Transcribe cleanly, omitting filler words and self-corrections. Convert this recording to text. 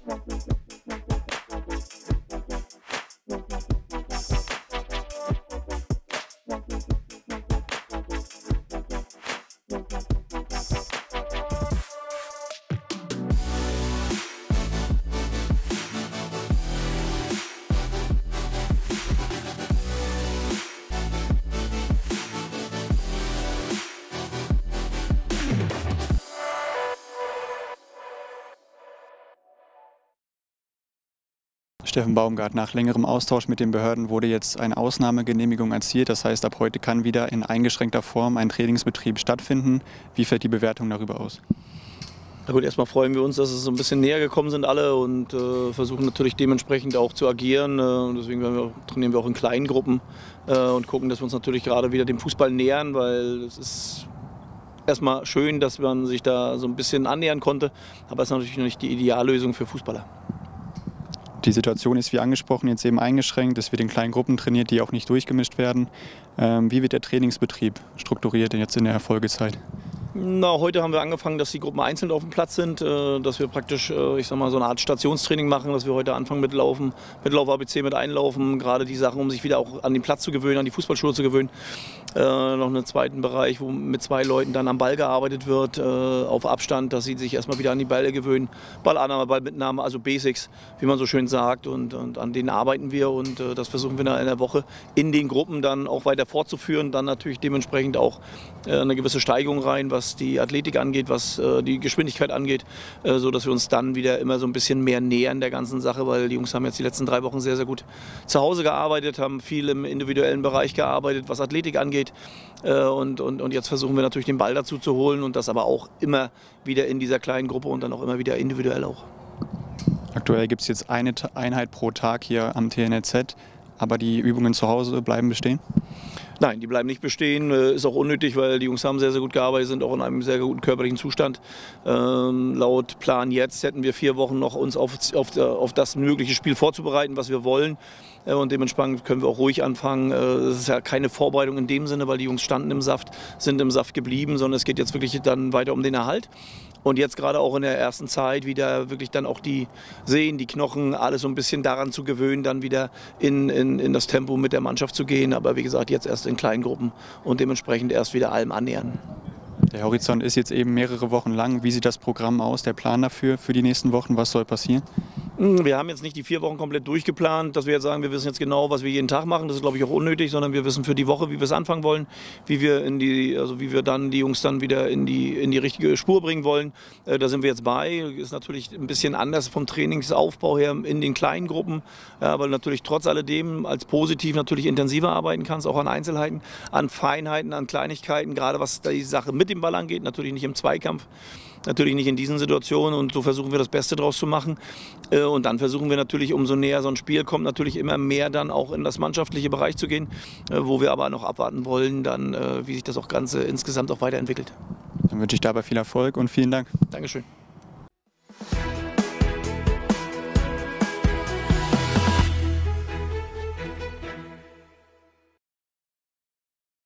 Steffen Baumgart, nach längerem Austausch mit den Behörden wurde jetzt eine Ausnahmegenehmigung erzielt. Das heißt, ab heute kann wieder in eingeschränkter Form ein Trainingsbetrieb stattfinden. Wie fällt die Bewertung darüber aus? Na gut, erstmal freuen wir uns, dass es so ein bisschen näher gekommen sind alle und versuchen natürlich dementsprechend auch zu agieren. Deswegen trainieren wir auch in kleinen Gruppen und gucken, dass wir uns natürlich gerade wieder dem Fußball nähern, weil es ist erstmal schön, dass man sich da so ein bisschen annähern konnte, aber es ist natürlich noch nicht die Ideallösung für Fußballer. Die Situation ist wie angesprochen jetzt eben eingeschränkt. Es wird in kleinen Gruppen trainiert, die auch nicht durchgemischt werden. Wie wird der Trainingsbetrieb strukturiert jetzt in der Folgezeit? Na, heute haben wir angefangen, dass die Gruppen einzeln auf dem Platz sind, dass wir praktisch, ich sag mal, so eine Art Stationstraining machen, dass wir heute anfangen mit Laufen, mit Lauf-ABC, mit Einlaufen, gerade die Sachen, um sich wieder auch an den Platz zu gewöhnen, an die Fußballschuhe zu gewöhnen. Noch einen zweiten Bereich, wo mit 2 Leuten dann am Ball gearbeitet wird, auf Abstand, dass sie sich erstmal wieder an die Bälle gewöhnen. Ballannahme, Ballmitnahme, also Basics, wie man so schön sagt, und an denen arbeiten wir und das versuchen wir in der Woche in den Gruppen dann auch weiter fortzuführen, dann natürlich dementsprechend auch eine gewisse Steigerung rein, was die Athletik angeht, was die Geschwindigkeit angeht, so dass wir uns dann wieder immer so ein bisschen mehr nähern der ganzen Sache, weil die Jungs haben jetzt die letzten 3 Wochen sehr, sehr gut zu Hause gearbeitet, haben viel im individuellen Bereich gearbeitet, was Athletik angeht, und jetzt versuchen wir natürlich den Ball dazu zu holen und das aber auch immer wieder in dieser kleinen Gruppe und dann auch immer wieder individuell auch. Aktuell gibt es jetzt eine Einheit pro Tag hier am TNLZ, aber die Übungen zu Hause bleiben bestehen? Nein, die bleiben nicht bestehen, ist auch unnötig, weil die Jungs haben sehr, sehr gut gearbeitet, sind auch in einem sehr guten körperlichen Zustand. Laut Plan jetzt hätten wir 4 Wochen noch uns auf das mögliche Spiel vorzubereiten, was wir wollen. Und dementsprechend können wir auch ruhig anfangen. Es ist ja keine Vorbereitung in dem Sinne, weil die Jungs standen im Saft, sind im Saft geblieben, sondern es geht jetzt wirklich dann weiter um den Erhalt. Und jetzt gerade auch in der ersten Zeit wieder wirklich dann auch die Sehnen, die Knochen, alles so ein bisschen daran zu gewöhnen, dann wieder in das Tempo mit der Mannschaft zu gehen. Aber wie gesagt, jetzt erst in kleinen Gruppen und dementsprechend erst wieder allem annähern. Der Horizont ist jetzt eben mehrere Wochen lang. Wie sieht das Programm aus, der Plan dafür für die nächsten Wochen? Was soll passieren? Wir haben jetzt nicht die 4 Wochen komplett durchgeplant, dass wir jetzt sagen, wir wissen jetzt genau, was wir jeden Tag machen. Das ist, glaube ich, auch unnötig, sondern wir wissen für die Woche, wie wir es anfangen wollen, wie wir dann die Jungs dann wieder in die richtige Spur bringen wollen. Da sind wir jetzt bei. Ist natürlich ein bisschen anders vom Trainingsaufbau her in den kleinen Gruppen, ja, weil natürlich trotz alledem als positiv natürlich intensiver arbeiten kannst, auch an Einzelheiten, an Feinheiten, an Kleinigkeiten, gerade was die Sache mit dem Ball angeht, natürlich nicht im Zweikampf. Natürlich nicht in diesen Situationen und so versuchen wir das Beste draus zu machen. Und dann versuchen wir natürlich, umso näher so ein Spiel kommt, natürlich immer mehr dann auch in das mannschaftliche Bereich zu gehen, wo wir aber noch abwarten wollen, dann wie sich das auch Ganze insgesamt auch weiterentwickelt. Dann wünsche ich dabei viel Erfolg und vielen Dank. Dankeschön.